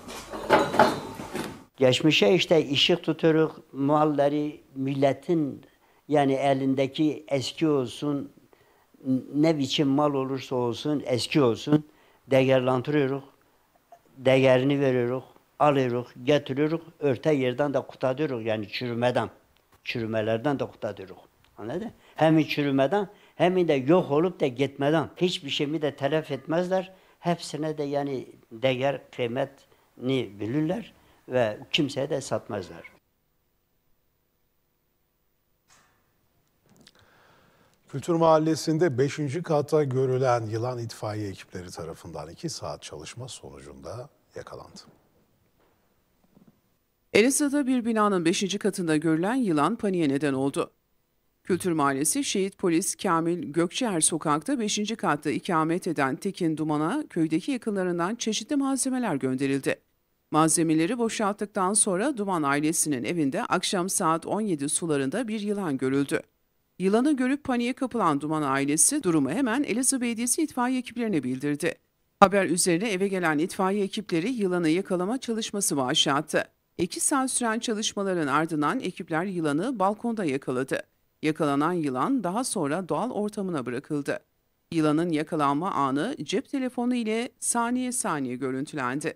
[SPEAKER 17] Geçmişe işte ışık tutuyoruz, malları milletin yani elindeki eski olsun, ne biçim mal olursa olsun eski olsun değerlendiriyoruz, değerini veriyoruz. Alıyoruz, getiriyoruz, örte yerden de kurtarıyoruz yani çürümeden. Çürümelerden de kurtarıyoruz. Anladın? Hem çürümeden hem de yok olup da gitmeden. Hiçbir şeyimi de telef etmezler. Hepsine de yani değer, kıymetini bilirler ve kimseye de satmazlar.
[SPEAKER 1] Kültür Mahallesi'nde beşinci katta görülen yılan itfaiye ekipleri tarafından iki saat çalışma sonucunda yakalandı.
[SPEAKER 2] Elazığ'da bir binanın beşinci katında görülen yılan paniğe neden oldu. Kültür Mahallesi Şehit Polis Kamil Gökçeer Sokak'ta beşinci katta ikamet eden Tekin Duman'a köydeki yakınlarından çeşitli malzemeler gönderildi. Malzemeleri boşalttıktan sonra Duman ailesinin evinde akşam saat on yedi sularında bir yılan görüldü. Yılanı görüp paniğe kapılan Duman ailesi durumu hemen Elazığ Belediyesi itfaiye ekiplerine bildirdi. Haber üzerine eve gelen itfaiye ekipleri yılanı yakalama çalışması başlattı. İki saat süren çalışmaların ardından ekipler yılanı balkonda yakaladı. Yakalanan yılan daha sonra doğal ortamına bırakıldı. Yılanın yakalanma anı cep telefonu ile saniye saniye görüntülendi.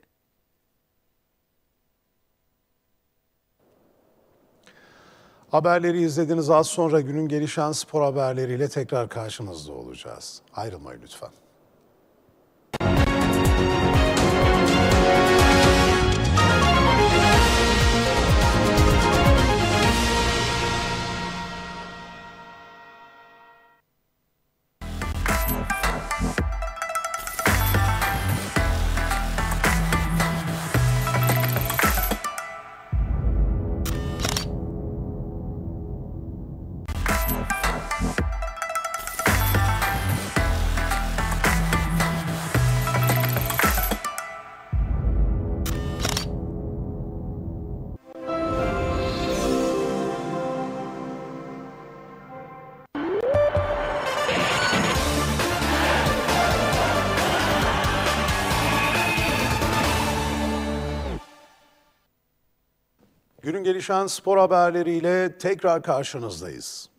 [SPEAKER 1] Haberleri izlediniz. Az sonra günün gelişen spor haberleriyle tekrar karşınızda olacağız. Ayrılmayın lütfen. Günün gelişen spor haberleriyle tekrar karşınızdayız.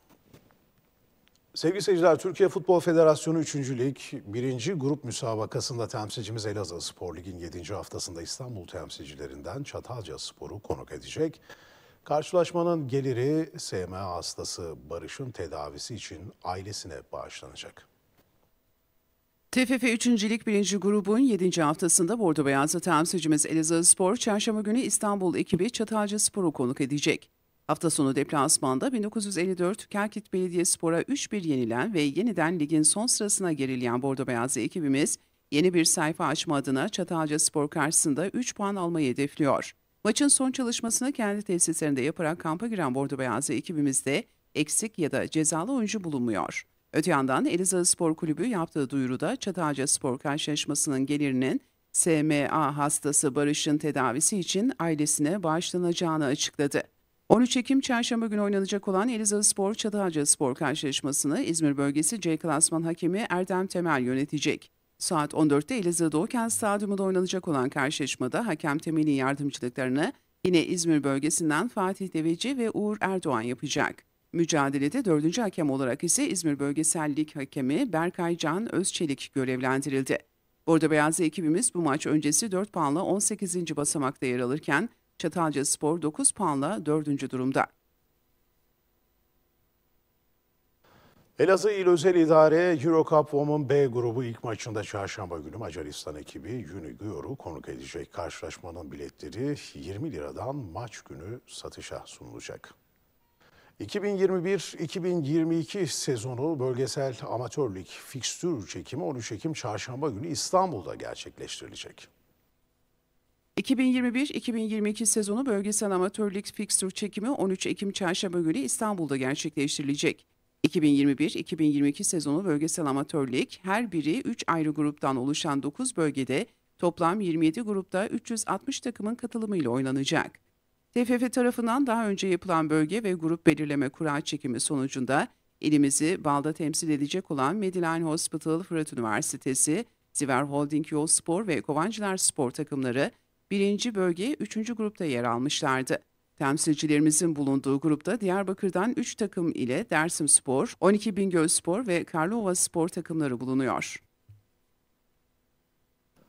[SPEAKER 1] Sevgili seyirciler, Türkiye Futbol Federasyonu üçüncü Lig birinci grup müsabakasında temsilcimiz Elazığ Spor Lig'in yedinci haftasında İstanbul temsilcilerinden Çatalca Spor'u konuk edecek. Karşılaşmanın geliri S M A hastası Barış'ın tedavisi için ailesine bağışlanacak.
[SPEAKER 2] T F F üçüncü Lig birinci grubun yedinci haftasında Bordo Beyazlı temsilcimiz Elazığ Spor, çarşamba günü İstanbul ekibi Çatalca Spor'u konuk edecek. Hafta sonu deplasmanda bin dokuz yüz elli dört Kelkit Belediyespor'a üç bir yenilen ve yeniden ligin son sırasına gerileyen Bordo Beyazlı ekibimiz, yeni bir sayfa açma adına Çatalca Spor karşısında üç puan almayı hedefliyor. Maçın son çalışmasını kendi tesislerinde yaparak kampa giren Bordo Beyazlı ekibimizde eksik ya da cezalı oyuncu bulunmuyor. Öte yandan Elazığ Spor Kulübü yaptığı duyuruda Çatalca Spor karşılaşmasının gelirinin S M A hastası Barış'ın tedavisi için ailesine bağışlanacağını açıkladı. on üç Ekim çarşamba günü oynanacak olan Elazığ Spor Çatalca Spor karşılaşmasını İzmir Bölgesi C Klasman hakemi Erdem Temel yönetecek. Saat on dörtte Elazığ Doğukent Stadyumunda oynanacak olan karşılaşmada hakem Temel'in yardımcılıklarını yine İzmir Bölgesi'nden Fatih Deveci ve Uğur Erdoğan yapacak. Mücadelede dördüncü hakem olarak ise İzmir Bölgesel Lig hakemi Berkay Can Özçelik görevlendirildi. Bordo Beyazlı ekibimiz bu maç öncesi dört puanla on sekizinci basamakta yer alırken Çatalca Spor dokuz puanla dördüncü durumda.
[SPEAKER 1] Elazığ İl Özel İdare Euro Cup Women B grubu ilk maçında çarşamba günü Macaristan ekibi Unigor'u konuk edecek. Karşılaşmanın biletleri yirmi liradan maç günü satışa sunulacak. iki bin yirmi bir iki bin yirmi iki sezonu bölgesel amatör lig fikstür çekimi on üç Ekim çarşamba günü İstanbul'da gerçekleştirilecek.
[SPEAKER 2] iki bin yirmi bir iki bin yirmi iki sezonu bölgesel amatör lig fikstür çekimi on üç Ekim çarşamba günü İstanbul'da gerçekleştirilecek. iki bin yirmi bir iki bin yirmi iki sezonu bölgesel amatör lig her biri üç ayrı gruptan oluşan dokuz bölgede toplam yirmi yedi grupta üç yüz altmış takımın katılımıyla oynanacak. T F F tarafından daha önce yapılan bölge ve grup belirleme kura çekimi sonucunda ilimizi balda temsil edecek olan Medline Hospital Fırat Üniversitesi, Ziver Holding Yol Spor ve Kovancılar Spor takımları birinci bölge üçüncü grupta yer almışlardı. Temsilcilerimizin bulunduğu grupta Diyarbakır'dan üç takım ile Dersim Spor, on iki Bingöl Spor ve Karlova Spor takımları bulunuyor.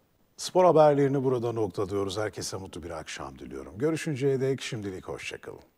[SPEAKER 1] Spor haberlerini burada noktalıyoruz. Herkese mutlu bir akşam diliyorum. Görüşünceye dek şimdilik hoşçakalın.